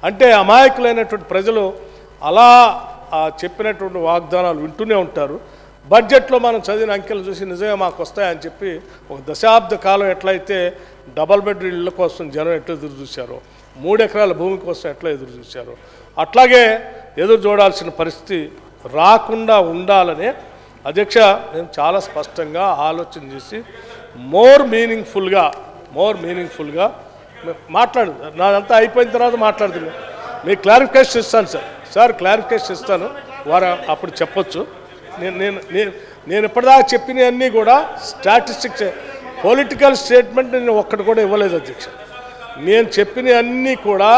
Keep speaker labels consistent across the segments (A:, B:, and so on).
A: అంటే అమాయకులైనటువంటి ప్రజలు అలా చెప్పినటువంటి వాగ్దానాలు వింటూనే ఉంటారు. బడ్జెట్లో మనం చదివిన అంకెలు చూసి నిజంగా మాకు వస్తాయని చెప్పి ఒక దశాబ్ద కాలం ఎట్లయితే డబల్ బెడ్ ఇళ్ళ కోసం జనం ఎట్లా ఎదురు చూశారో, 3 ఎకరాల భూమి కోసం ఎట్లా ఎదురు చూశారో అట్లాగే ఎదురు చూడాల్సిన పరిస్థితి రాకుండా ఉండాలనే అధ్యక్ష నేను చాలా స్పష్టంగా ఆలోచన చేసి మోర్ మీనింగ్ఫుల్గా మాట్లాడు. నాదంతా అయిపోయిన తర్వాత మాట్లాడుతున్నాను. మీకు క్లారిఫికేషన్ ఇస్తాను సార్ క్లారిఫికేషన్ ఇస్తాను. వారు అప్పుడు చెప్పొచ్చు. నేను ఇప్పటిదాకా చెప్పినవన్నీ కూడా స్టాటిస్టిక్స్, పొలిటికల్ స్టేట్మెంట్ నేను ఒక్కటి కూడా ఇవ్వలేదు అధ్యక్ష. నేను చెప్పినవన్నీ కూడా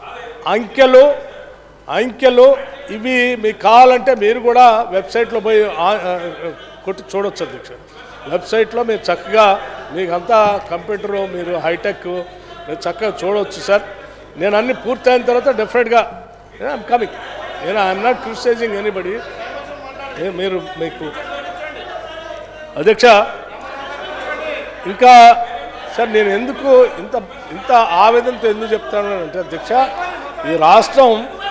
A: అంకెలు ఇవి మీకు కావాలంటే మీరు కూడా వెబ్సైట్లో పోయి కొట్టి చూడవచ్చు అధ్యక్ష. వెబ్సైట్లో మీరు చక్కగా మీకు అంతా కంప్యూటరు, మీరు హైటెక్, మీరు చక్కగా చూడవచ్చు సార్. నేను అన్నీ పూర్తయిన తర్వాత డెఫినెట్గా I'm coming. I'm not criticising anybody. మీరు మీకు అధ్యక్ష ఇంకా సార్ నేను ఎందుకు ఇంత ఆవేదనతో ఎందుకు చెప్తాను అంటే అధ్యక్ష, ఈ రాష్ట్రం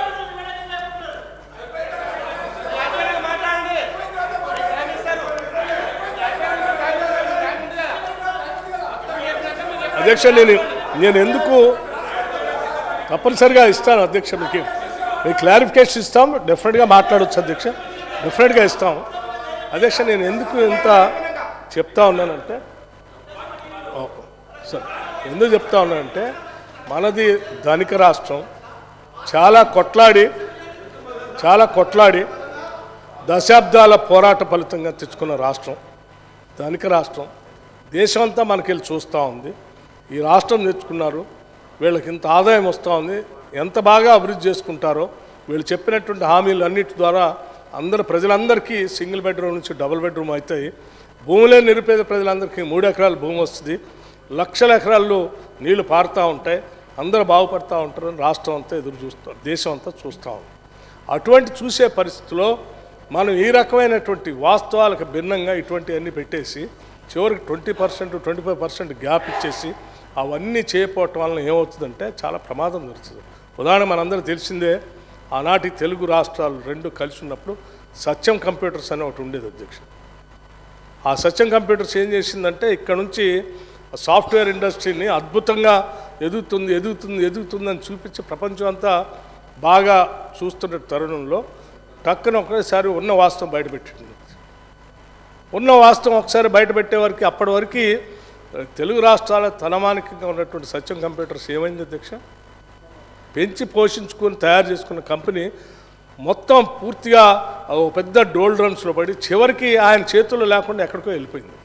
A: అధ్యక్ష నేను ఎందుకు తప్పనిసరిగా ఇస్తాను అధ్యక్ష. మీకు క్లారిఫికేషన్ ఇస్తాం, డెఫినెట్గా మాట్లాడవచ్చు అధ్యక్ష, డెఫినెట్గా ఇస్తాం అధ్యక్ష. నేను ఎందుకు ఇంత చెప్తా ఉన్నానంటే సార్ ఎందుకు చెప్తా ఉన్నానంటే మనది ధనిక రాష్ట్రం, చాలా కొట్లాడి దశాబ్దాల పోరాట ఫలితంగా తెచ్చుకున్న రాష్ట్రం, ధనిక రాష్ట్రం. దేశం అంతా మనకెళ్ళి చూస్తూ ఉంది. ఈ రాష్ట్రం తెచ్చుకున్నారు, వీళ్ళకి ఇంత ఆదాయం వస్తూ ఉంది, ఎంత బాగా అభివృద్ధి చేసుకుంటారో. వీళ్ళు చెప్పినటువంటి హామీలు అన్నిటి ద్వారా ప్రజలందరికీ సింగిల్ బెడ్రూమ్ నుంచి డబుల్ బెడ్రూమ్ అవుతాయి. భూములే నిరుపేద ప్రజలందరికీ 3 ఎకరాల భూమి వస్తుంది, లక్షల ఎకరాల్లో నీళ్లు పారుతూ ఉంటాయి, అందరూ బాగుపడుతూ ఉంటారు. రాష్ట్రం అంతా ఎదురు చూస్తారు, దేశం అంతా చూస్తూ ఉంది. అటువంటి చూసే పరిస్థితిలో మనం ఈ రకమైనటువంటి వాస్తవాలకు భిన్నంగా ఇటువంటివన్నీ పెట్టేసి చివరికి 20%, 25% గ్యాప్ ఇచ్చేసి అవన్నీ చేయకపోవటం వలన ఏమవుతుందంటే చాలా ప్రమాదం జరుగుతుంది. ఉదాహరణ మనందరికీ తెలిసిందే, ఆనాటి తెలుగు రాష్ట్రాలు 2 కలిసి ఉన్నప్పుడు సత్యం కంప్యూటర్స్ అనే ఒకటి ఉండేది అధ్యక్ష. ఆ సత్యం కంప్యూటర్స్ ఏం చేసిందంటే ఇక్కడ నుంచి సాఫ్ట్వేర్ ఇండస్ట్రీని అద్భుతంగా ఎదుగుతుందని చూపించి ప్రపంచం అంతా బాగా చూస్తున్న తరుణంలో టక్కున ఒకసారి ఉన్న వాస్తవం బయటపెట్టింది. ఉన్న వాస్తవం ఒకసారి బయటపెట్టే వరకు అప్పటి వరకు తెలుగు రాష్ట్రాల తనమానికంగా ఉన్నటువంటి సత్యం కంప్యూటర్స్ ఏమైంది అధ్యక్ష, పెంచి పోషించుకొని తయారు చేసుకున్న కంపెనీ మొత్తం పూర్తిగా పెద్ద డోల్ డ్రమ్స్లో పడి చివరికి ఆయన చేతుల్లో లేకుండా ఎక్కడికో వెళ్ళిపోయింది.